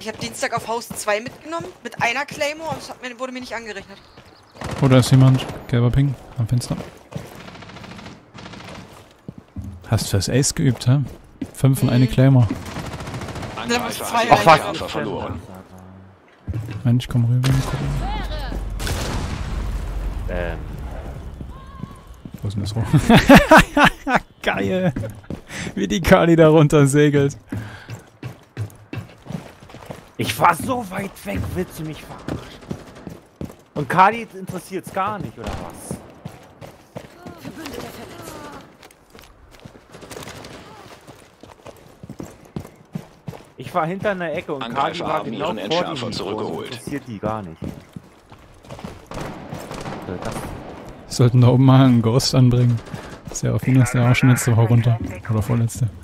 Ich habe Dienstag auf Haus 2 mitgenommen, mit einer Claymore und das wurde mir nicht angerechnet. Oh, da ist jemand. Gelber Ping am Fenster. Hast fürs Ace geübt, hä? 5 und eine Claymore. Angreifer Ach, hat fuck. den Treffer verloren. Mensch, komm rüber. Wo ist denn das Rohr? Geil! Wie die Kali da runter segelt. Ich war so weit weg, willst du mich verarschen? Und Kali interessiert's gar nicht, oder was? Ich war hinter einer Ecke und Kali Angreifer war haben genau ihren vor Entschärfer dem zurückgeholt. Interessiert die gar nicht. Das Sollten da oben mal einen Ghost anbringen. Ist ja auf ihn ist der auch schon letzte Woche runter. Oder vorletzte.